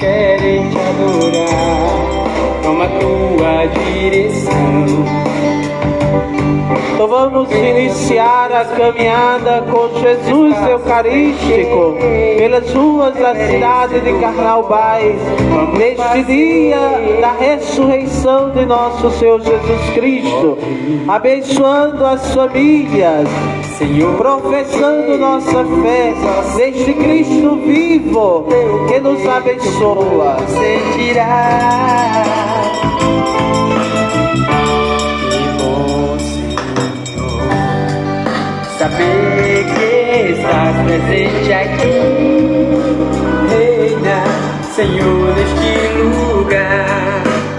querem te adorar. Toma tua direção. Então vamos iniciar a caminhada com Jesus Eucarístico pelas ruas da cidade de Carnaubais, neste dia da ressurreição de nosso Senhor Jesus Cristo, abençoando as famílias, Senhor, professando nossa fé neste Cristo vivo que nos abençoa. Sentirá. Saber que estás presente aqui, reina, Senhor, neste lugar.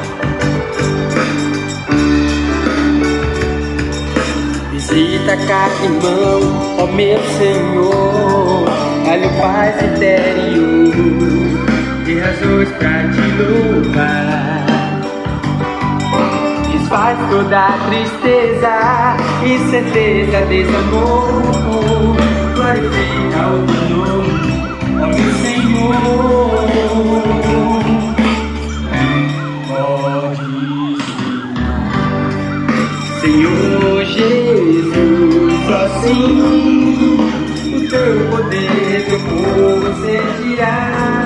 Visita cada irmão, ó meu Senhor, dá-lhe paz interior e razões pra te louvar. Faz toda a tristeza e certeza desse amor. Glorifica o teu nome, ó meu Senhor. Pode ser, Senhor Jesus, assim o teu poder teu povo sentirá.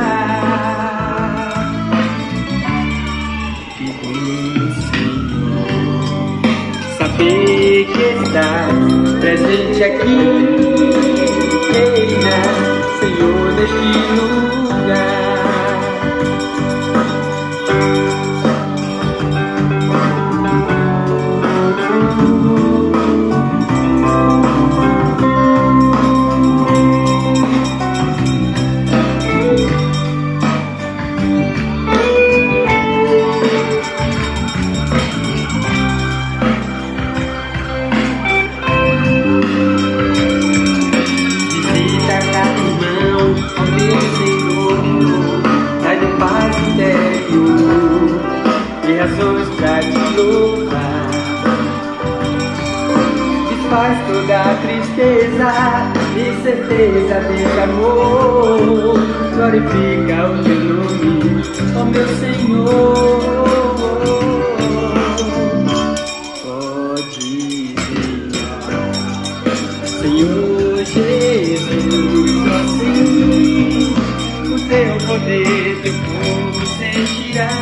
Saber que estás presente aqui, reina, Senhor, neste lugar. Desfaz toda a tristeza e certeza desse amor. Glorifica o teu nome, ó meu Senhor. Pode ser, Senhor Jesus, assim o teu poder teu povo sentirá.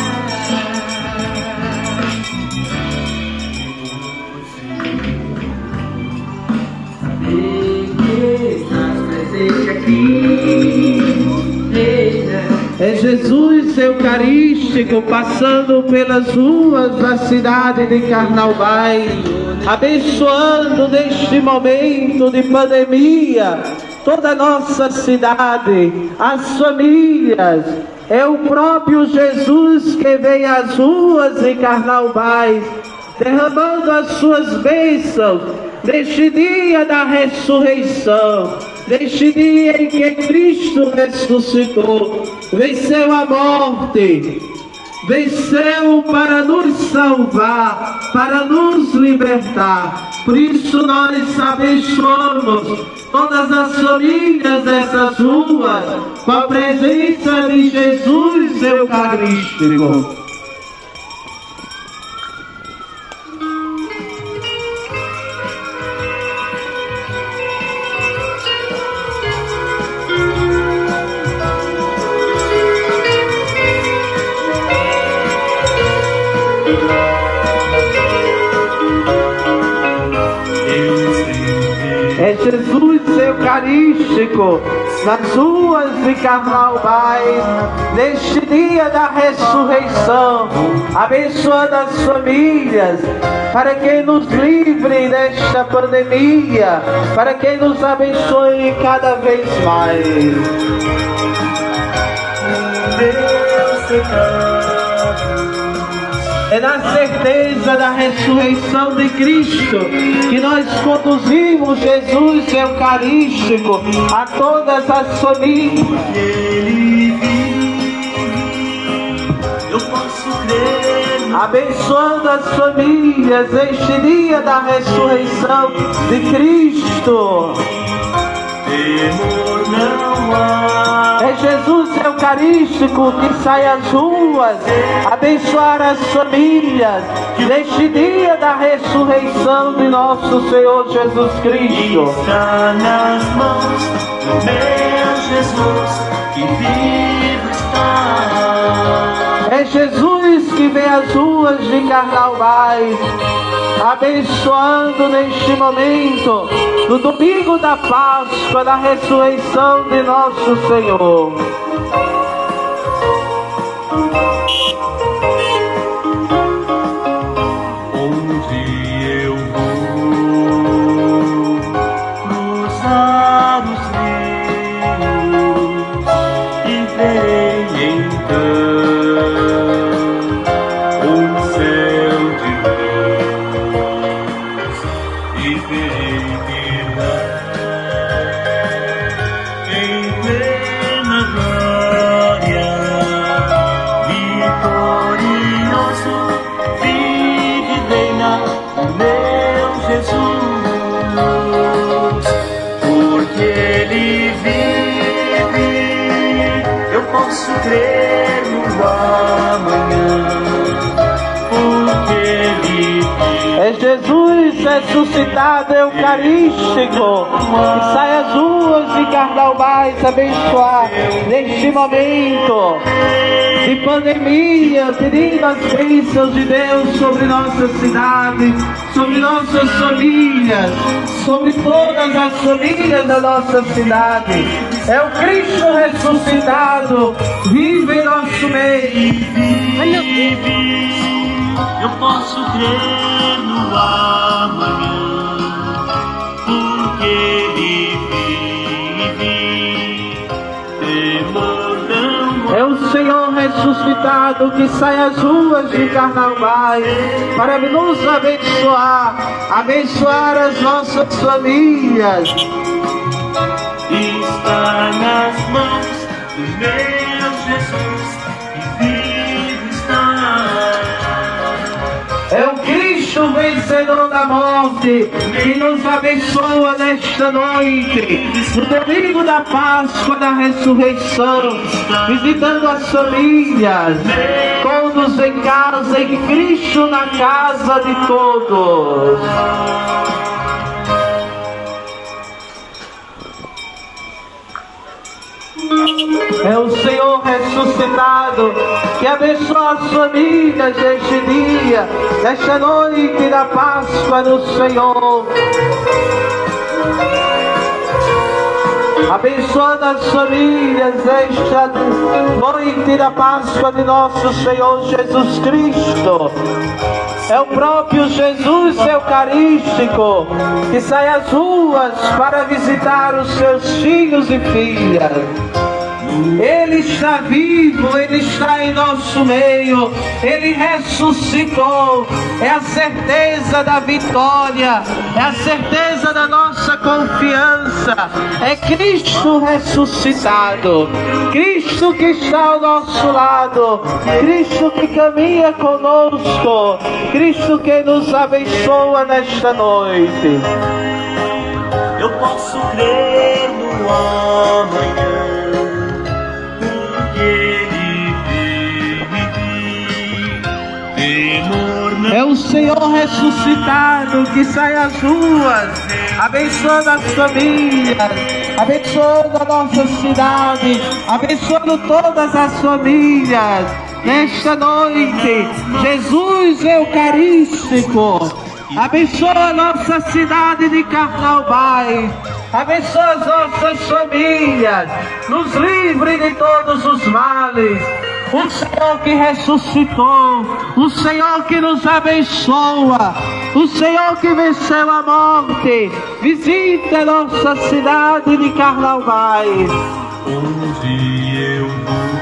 É Jesus Eucarístico passando pelas ruas da cidade de Carnaubais, abençoando neste momento de pandemia toda a nossa cidade, as famílias. É o próprio Jesus que vem às ruas de Carnaubais, derramando as suas bênçãos neste dia da ressurreição, neste dia em que Cristo ressuscitou, venceu a morte, venceu para nos salvar, para nos libertar. Por isso nós abençoamos todas as famílias dessas ruas com a presença de Jesus Eucarístico. É Jesus Eucarístico nas ruas de Carnaubais, neste dia da ressurreição, abençoando as famílias, para que nos livre desta pandemia, para que nos abençoe cada vez mais. É na certeza da ressurreição de Cristo que nós conduzimos Jesus Eucarístico a todas as famílias. Ele vive, eu posso crer. Abençoando as famílias neste dia da ressurreição de Cristo. Temor não há. É Jesus Eucarístico que sai às ruas, abençoar as famílias, neste dia da ressurreição de nosso Senhor Jesus Cristo. Está nas mãos do meu Jesus, que vivo está. É Jesus que vem às ruas de Carnaubais, abençoando neste momento, no domingo da Páscoa, da ressurreição de nosso Senhor. Onde eu vou cruzar os rios e verei então o céu de luz e verei em plena glória, vitorioso, vive e reina meu Jesus, porque Ele vive, eu posso crer no amanhã, porque Ele vive. É Jesus ressuscitado eucarístico, que sai às ruas de Carnaubais abençoar neste momento de pandemia, pedindo as bênçãos de Deus sobre nossa cidade, sobre nossas famílias, sobre todas as famílias da nossa cidade. É o Cristo ressuscitado, vive em nosso meio. Eu posso crer no amanhã, porque Ele vive, temor não. É o Senhor ressuscitado que sai às ruas de Carnaubais para nos abençoar, abençoar as nossas famílias. Está nas mãos do meu Jesus, que vivo está. É o Cristo vencedor da morte que nos abençoa nesta noite, no domingo da Páscoa, da ressurreição, visitando as famílias, todos em casa, e Cristo na casa de todos. É o Senhor ressuscitado que abençoa as famílias deste dia, desta noite da Páscoa do Senhor. Abençoando as famílias desta noite da Páscoa de nosso Senhor Jesus Cristo. É o próprio Jesus Eucarístico que sai às ruas para visitar os seus filhos e filhas. Ele está vivo, Ele está em nosso meio, Ele ressuscitou. É a certeza da vitória, é a certeza da nossa confiança. É Cristo ressuscitado, Cristo que está ao nosso lado, Cristo que caminha conosco, Cristo que nos abençoa nesta noite. Eu posso crer no amanhã, é o Senhor ressuscitado que sai às ruas, abençoando as famílias, abençoando a nossa cidade, abençoando todas as famílias. Nesta noite, Jesus Eucarístico abençoa a nossa cidade de Carnaubais, abençoa as nossas famílias, nos livre de todos os males. O Senhor que ressuscitou, o Senhor que nos abençoa, o Senhor que venceu a morte, visita a nossa cidade de Carnaubais. Onde eu vou